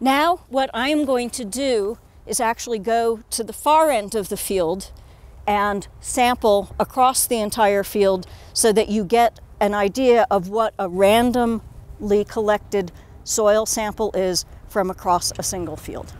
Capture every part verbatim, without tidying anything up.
Now what I'm going to do is actually go to the far end of the field and sample across the entire field so that you get an idea of what a randomly collected soil sample is from across a single field.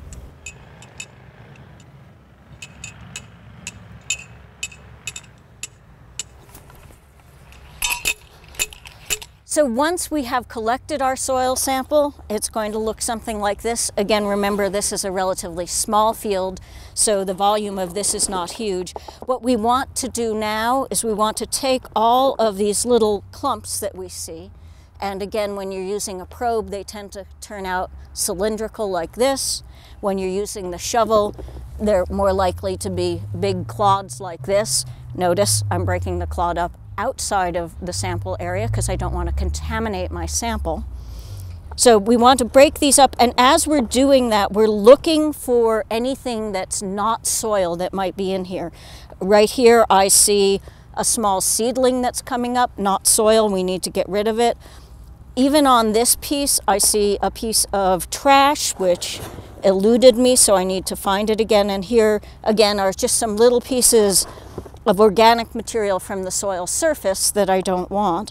So once we have collected our soil sample, it's going to look something like this. Again, remember, this is a relatively small field, so the volume of this is not huge. What we want to do now is we want to take all of these little clumps that we see, and again, when you're using a probe, they tend to turn out cylindrical like this. When you're using the shovel, they're more likely to be big clods like this. Notice I'm breaking the clod up outside of the sample area because I don't want to contaminate my sample. So we want to break these up, and as we're doing that, we're looking for anything that's not soil that might be in here. Right here I see a small seedling that's coming up, not soil, we need to get rid of it. Even on this piece I see a piece of trash which eluded me, so I need to find it again, and here again are just some little pieces of organic material from the soil surface that I don't want.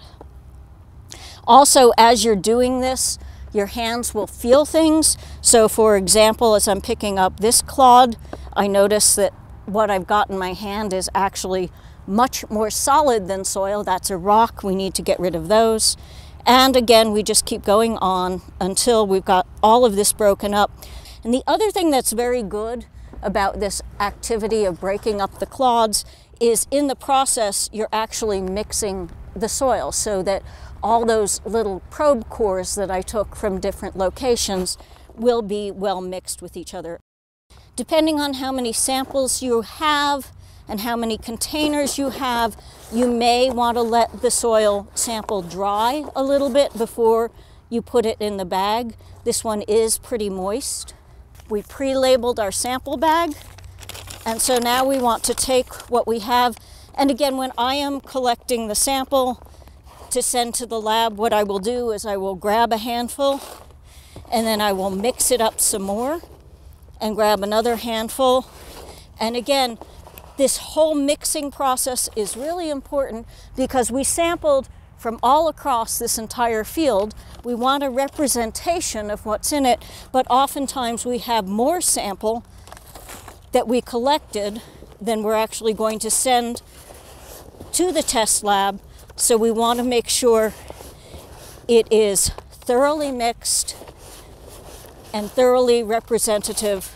Also, as you're doing this, your hands will feel things. So for example, as I'm picking up this clod, I notice that what I've got in my hand is actually much more solid than soil. That's a rock. We need to get rid of those. And again, we just keep going on until we've got all of this broken up. And the other thing that's very good about this activity of breaking up the clods is in the process you're actually mixing the soil so that all those little probe cores that I took from different locations will be well mixed with each other. Depending on how many samples you have and how many containers you have, you may want to let the soil sample dry a little bit before you put it in the bag. This one is pretty moist. We pre-labeled our sample bag. And so now we want to take what we have, and again, when I am collecting the sample to send to the lab, what I will do is I will grab a handful and then I will mix it up some more and grab another handful. And again, this whole mixing process is really important because we sampled from all across this entire field. We want a representation of what's in it, but oftentimes we have more sample that we collected than we're actually going to send to the test lab. So we want to make sure it is thoroughly mixed and thoroughly representative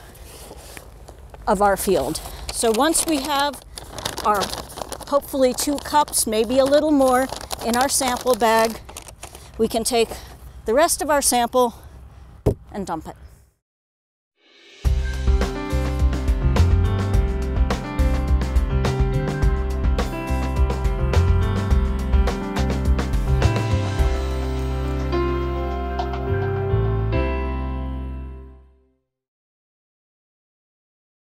of our field. So once we have our hopefully two cups, maybe a little more, in our sample bag, we can take the rest of our sample and dump it.